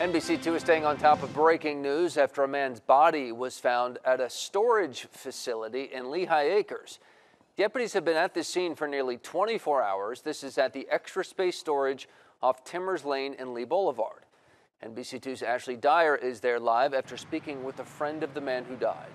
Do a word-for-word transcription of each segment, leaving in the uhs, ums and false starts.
N B C two is staying on top of breaking news after a man's body was found at a storage facility in Lehigh Acres. Deputies have been at this scene for nearly twenty-four hours. This is at the Extra Space Storage off Timmers Lane and Lee Boulevard. N B C two's Ashley Dyer is there live after speaking with a friend of the man who died.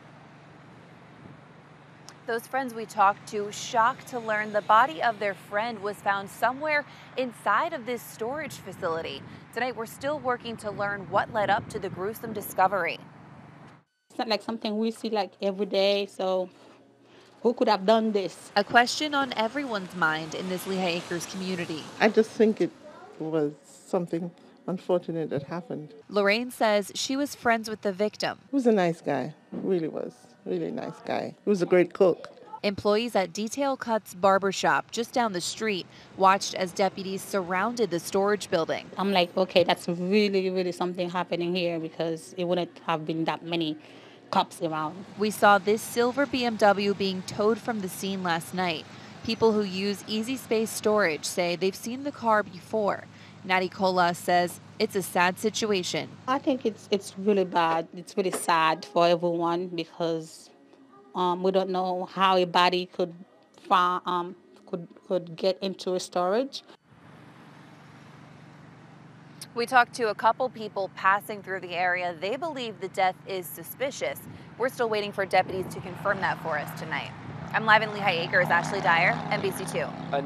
Those friends we talked to shocked to learn the body of their friend was found somewhere inside of this storage facility. Tonight, we're still working to learn what led up to the gruesome discovery. It's not like something we see like every day, so who could have done this? A question on everyone's mind in this Lehigh Acres community. I just think it was something unfortunate that happened. Lorraine says she was friends with the victim. He was a nice guy, really was. Really nice guy. He was a great cook. Employees at Detail Cuts Barbershop just down the street watched as deputies surrounded the storage building. I'm like, okay, that's really, really something happening here because it wouldn't have been that many cops around. We saw this silver B M W being towed from the scene last night. People who use Easy Space Storage say they've seen the car before. Natty Cola says it's a sad situation. I think it's it's really bad. It's really sad for everyone because um, we don't know how a body could um, could could get into a storage. We talked to a couple people passing through the area. They believe the death is suspicious. We're still waiting for deputies to confirm that for us tonight. I'm live in Lehigh Acres. Ashley Dyer, N B C two.